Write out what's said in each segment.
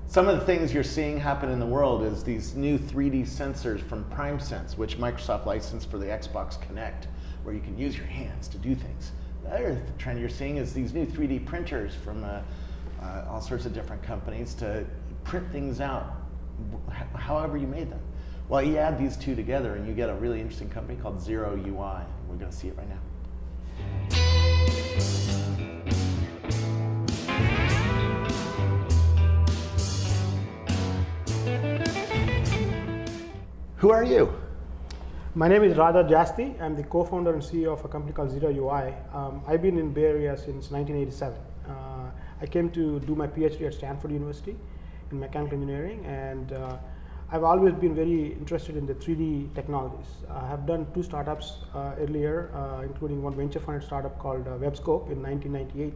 Some of the things you're seeing happen in the world is these new 3D sensors from PrimeSense, which Microsoft licensed for the Xbox Kinect, where you can use your hands to do things. The other trend you're seeing is these new 3D printers from all sorts of different companies to print things out however you made them. Well, you add these two together and you get a really interesting company called ZeroUI. We're going to see it right now. Who are you? My name is Radha Jasti. I'm the co-founder and CEO of a company called ZeroUI. I've been in Bay Area since 1987. I came to do my PhD at Stanford University in mechanical engineering, and I've always been very interested in the 3D technologies. I have done 2 startups earlier, including one venture funded startup called WebScope in 1998.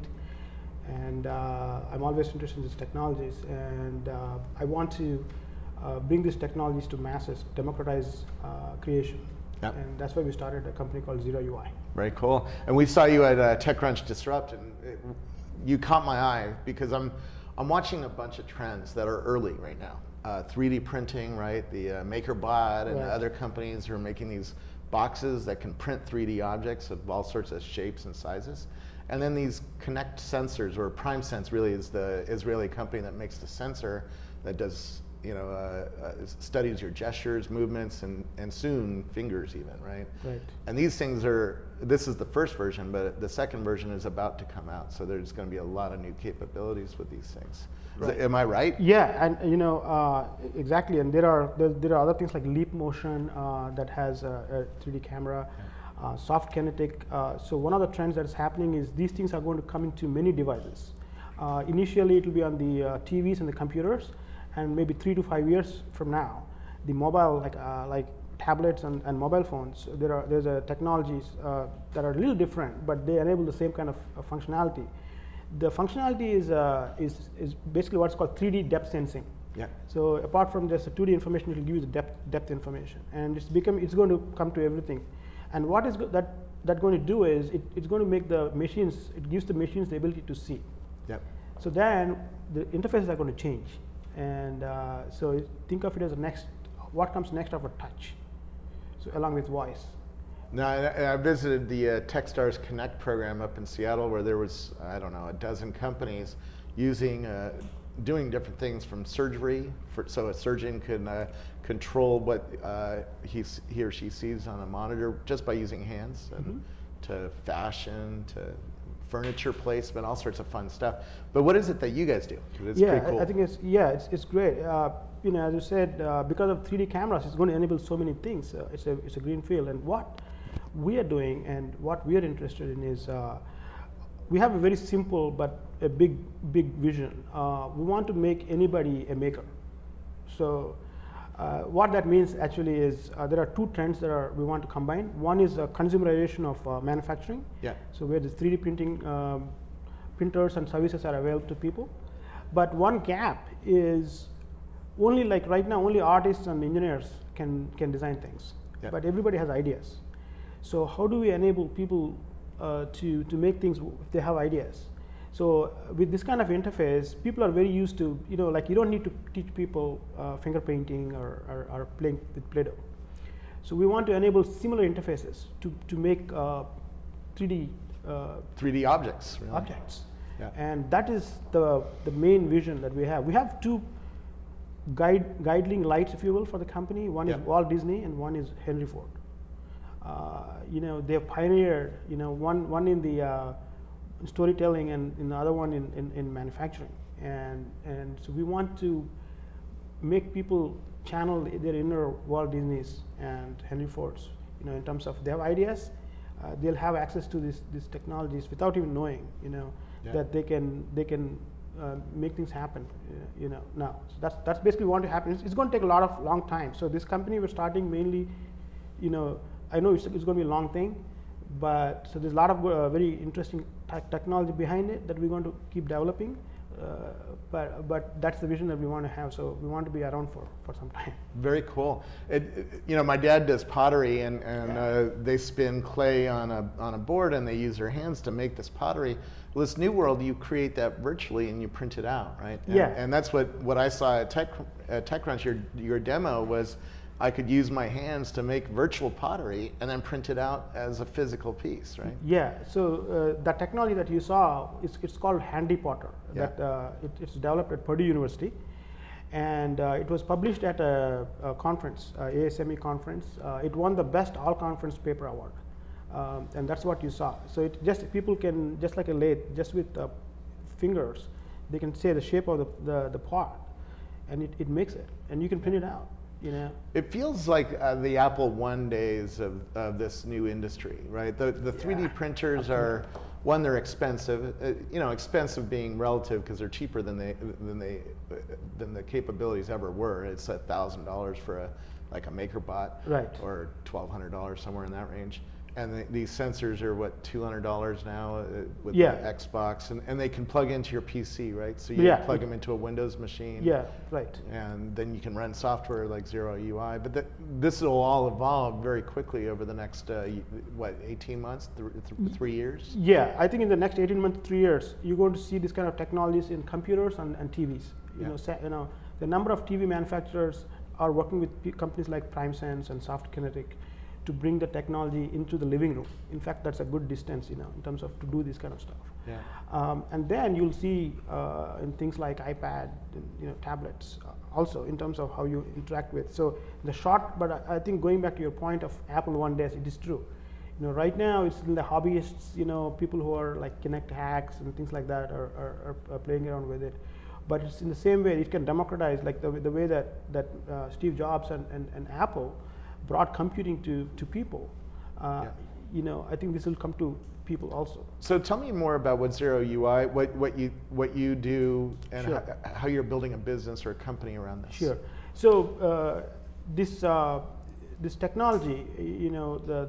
And I'm always interested in these technologies, and I want to bring these technologies to masses, democratize creation. Yep. And that's why we started a company called ZeroUI. Very cool. And we saw you at TechCrunch Disrupt, and you caught my eye because I'm watching a bunch of trends that are early right now. 3D printing, right? The MakerBot and other companies who are making these boxes that can print 3D objects of all sorts of shapes and sizes. And then these Connect sensors, or PrimeSense really is the Israeli company that makes the sensor that does, studies your gestures, movements, and soon fingers even, right? Right. And these things this is the first version, but the second version is about to come out. So there's going to be a lot of new capabilities with these things. Right. Am I right? Yeah, and exactly. And there are other things like Leap Motion that has a 3D camera, soft kinetic. So one of the trends that is happening is these things are going to come into many devices. Initially, it will be on the TVs and the computers. And maybe 3 to 5 years from now, the mobile, like tablets and mobile phones, there's technologies that are a little different, but they enable the same kind of functionality. The functionality is basically what's called 3D depth sensing. Yeah. So apart from just the 2D information, it will give you the depth information, and it's going to come to everything. And what is that going to do is it's going to make the machines. It gives the machines the ability to see. Yep. So then the interfaces are going to change. And so think of it as what comes next after touch, so along with voice. Now, I visited the Techstars Connect program up in Seattle, where there was, I don't know, a dozen companies doing different things from surgery, so a surgeon can control what he or she sees on a monitor just by using hands, and to fashion, to furniture placement, all sorts of fun stuff. But what is it that you guys do? It's pretty cool. I think it's great. As you said, because of 3D cameras, it's going to enable so many things. It's a green field, and what we are doing and what we are interested in is we have a very simple but a big vision. We want to make anybody a maker. So what that means actually is there are 2 trends that we want to combine. One is consumerization of manufacturing. Yeah. So where the 3D printing printers and services are available to people. But one gap is only, like right now, only artists and engineers can design things. Yeah. But everybody has ideas. So how do we enable people to make things if they have ideas? So with this kind of interface, people are very used to, like you don't need to teach people finger painting or playing with Play-Doh. So we want to enable similar interfaces to make 3D objects. Really. Objects. Yeah. And that is the main vision that we have. We have 2 guiding lights, if you will, for the company. One is Walt Disney and one is Henry Ford. They have pioneered, one in the storytelling and the other one in manufacturing, and so we want to make people channel their inner Walt Disneys and Henry Fords, in terms of they have ideas, they'll have access to these technologies without even knowing, that they can make things happen, now. So that's basically what want to happen. It's going to take a long time. So this company we're starting mainly, I know it's going to be a long thing, but so there's a lot of very interesting technology behind it that we're going to keep developing. but that's the vision that we want to have. So we want to be around for some time. Very cool. You know, my dad does pottery, and they spin clay on a board, and they use their hands to make this pottery. Well, this new world, you create that virtually and you print it out, right? And that's what I saw at TechCrunch. Your demo was, I could use my hands to make virtual pottery and then print it out as a physical piece, right? Yeah. So the technology that you saw, it's called Handy Potter. Yeah. That it's developed at Purdue University, and it was published at a conference, ASME conference. It won the best all-conference paper award, and that's what you saw. So people can, just like a lathe, just with fingers, they can say the shape of the pot, and it makes it, and you can print it out. You know? It feels like the Apple I days of this new industry, right? The 3D printers are, one, they're expensive. You know, expensive being relative because they're cheaper than the capabilities ever were. It's $1,000 for like a MakerBot, right? Or $1,200, somewhere in that range. And these sensors are what, $200 now with the Xbox, and they can plug into your PC, right? So you plug them into a Windows machine. Yeah, right. And then you can run software like ZeroUI. But this will all evolve very quickly over the next, what, 18 months, 3 years? Yeah, I think in the next 18 months, 3 years, you're going to see this kind of technologies in computers and TVs. You know, the number of TV manufacturers are working with companies like PrimeSense and SoftKinetic to bring the technology into the living room. In fact, that's a good distance, you know, in terms of to do this kind of stuff. Yeah. And then you'll see in things like iPad, and, you know, tablets, also in terms of how you interact with. So the short, but I think going back to your point of Apple I days, it is true. You know, right now it's in the hobbyists, you know, people who are like Kinect hacks and things like that are playing around with it. But it's in the same way it can democratize, like the way that Steve Jobs and Apple brought computing to people. You know, I think this will come to people also. So tell me more about what ZeroUI, what you do, and how you're building a business or a company around this. Sure. So this technology, you know, the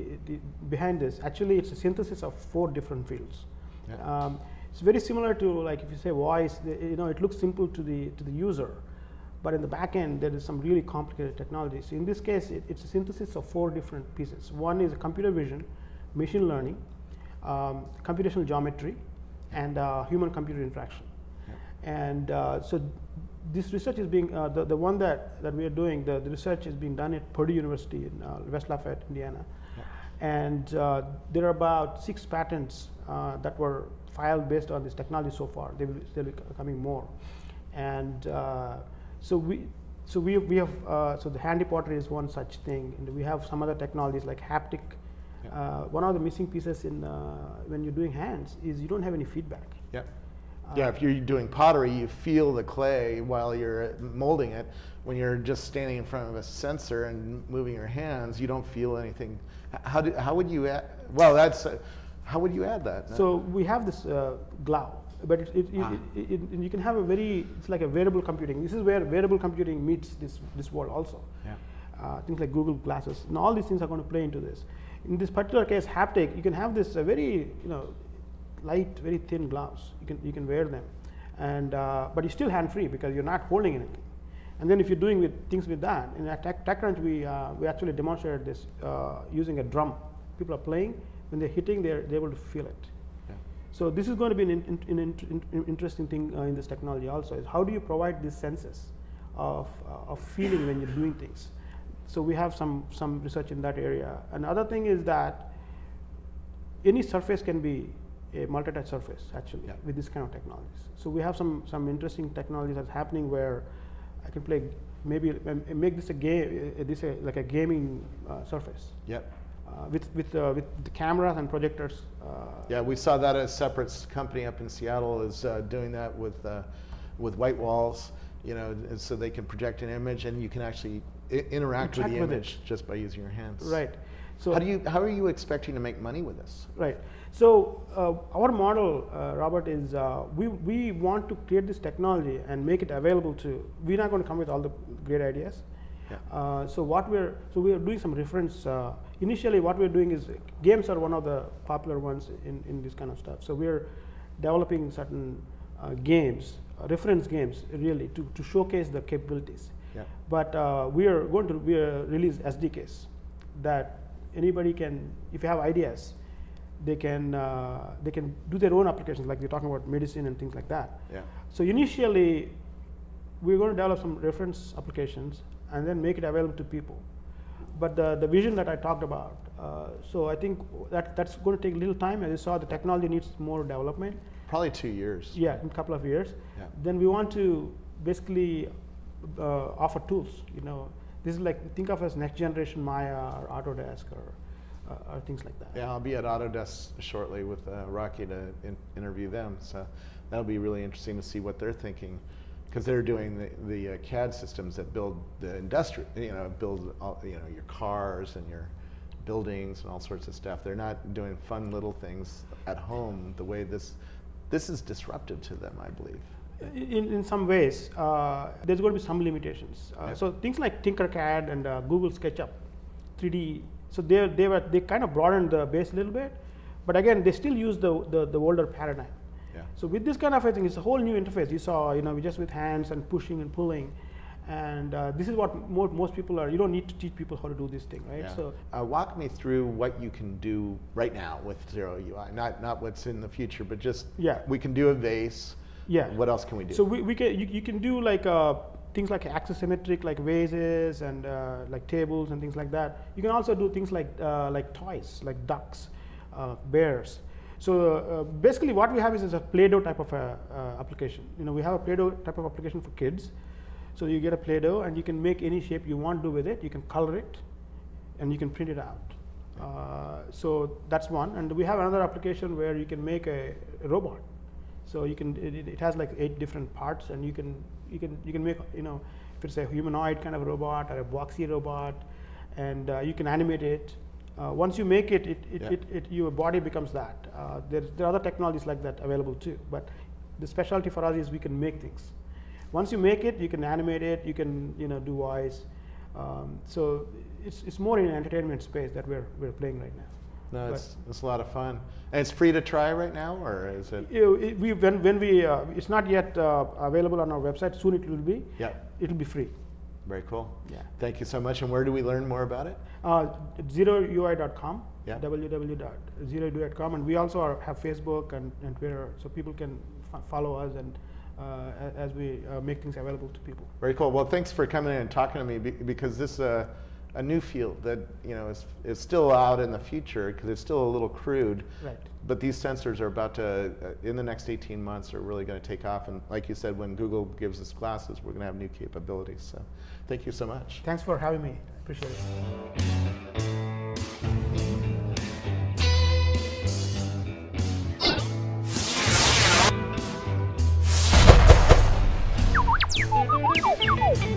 behind this, actually it's a synthesis of 4 different fields. Yeah. It's very similar to, like, if you say voice, you know, it looks simple to the user. But in the back end, there is some really complicated technology. So in this case, it's a synthesis of 4 different pieces. One is computer vision, machine learning, computational geometry, and human-computer interaction. Yeah. And so this research is being, the one that we are doing, the research is being done at Purdue University in West Lafayette, Indiana. Yeah. And there are about 6 patents that were filed based on this technology so far. There will be coming more. And so we have so the Handy Potter is one such thing, and we have some other technologies like haptic. Yeah. One of the missing pieces in when you're doing hands is you don't have any feedback. Yeah. Yeah, if you're doing pottery, you feel the clay while you're molding it. When you're just standing in front of a sensor and moving your hands, you don't feel anything. How would you add? Well, how would you add that? So we have this glove. But you can have it's like a wearable computing. This is where wearable computing meets this world also. Yeah. Things like Google Glasses, and all these things are going to play into this. In this particular case, haptic, you can have this very, you know, light, very thin gloves. You can wear them, and but you're still hand free because you're not holding anything. And then if you're doing things with that, in TechCrunch we actually demonstrated this using a drum. People are playing, when they're hitting, they're able to feel it. So this is going to be an interesting thing in this technology also, is how do you provide these senses of feeling when you're doing things. So we have some research in that area. Another thing is that any surface can be a multi-touch surface actually with this kind of technologies. So we have some interesting technologies that's happening where I can play, maybe make this a game, like a gaming surface. Yep. With the cameras and projectors. Yeah, we saw that a separate company up in Seattle is doing that with white walls, you know, so they can project an image and you can actually interact with the image just by using your hands. Right. So how are you expecting to make money with this? Right. So our model, Robert, is we want to create this technology and make it available to. We're not going to come with all the great ideas. Yeah. So we are doing some reference. Initially, what we're doing is games are one of the popular ones in this kind of stuff. So we're developing certain games, reference games, really, to showcase the capabilities. Yeah. But we are going to release SDKs that anybody can, if you have ideas, they can do their own applications, like we're talking about medicine and things like that. Yeah. So initially, we're going to develop some reference applications and then make it available to people. But the vision that I talked about, so I think that's going to take a little time. As you saw, the technology needs more development. Probably 2 years. Yeah, in a couple of years. Yeah. Then we want to basically offer tools. This is like, think of as next generation Maya or Autodesk or things like that. Yeah, I'll be at Autodesk shortly with Rocky to interview them. So that'll be really interesting to see what they're thinking, because they're doing the CAD systems that build the industry, build all, your cars and your buildings and all sorts of stuff. They're not doing fun little things at home the way this is disruptive to them, I believe. In some ways, there's going to be some limitations. Yeah. So things like Tinkercad and Google SketchUp, 3D. So they kind of broadened the base a little bit, but again, they still use the older paradigm. Yeah. So with this kind of a thing, it's a whole new interface. You saw, we just with hands and pushing and pulling, and this is what most people are. You don't need to teach people how to do this thing, right? Yeah. So walk me through what you can do right now with ZeroUI. Not what's in the future, but just we can do a vase. Yeah. What else can we do? So you can do like things like axisymmetric, like vases and like tables and things like that. You can also do things like toys, like ducks, bears. So basically, what we have is a Play-Doh type of application. We have a Play-Doh type of application for kids. So you get a Play-Doh, and you can make any shape you want to do with it. You can color it, and you can print it out. So that's one. And we have another application where you can make a robot. So you can it has like 8 different parts, and you can make if it's a humanoid kind of robot or a boxy robot, and you can animate it. Once you make it, your body becomes that. There are other technologies like that available too, but the specialty for us is we can make things. Once you make it, you can animate it. You can do voice. So it's more in an entertainment space that we're playing right now. No, it's a lot of fun, and it's free to try right now, or is it? It's not yet available on our website. Soon it will be. Yeah. It'll be free. Very cool. Yeah. Thank you so much. And where do we learn more about it? ZeroUI.com. Yeah. www.zeroui.com, and we also have Facebook and Twitter, so people can follow us and as we make things available to people. Very cool. Well, thanks for coming in and talking to me, because this is a new field that is still out in the future, because it's still a little crude. Right. But these sensors are about to, in the next 18 months, are really going to take off. And like you said, when Google gives us glasses, we're going to have new capabilities. So thank you so much. Thanks for having me. Appreciate it.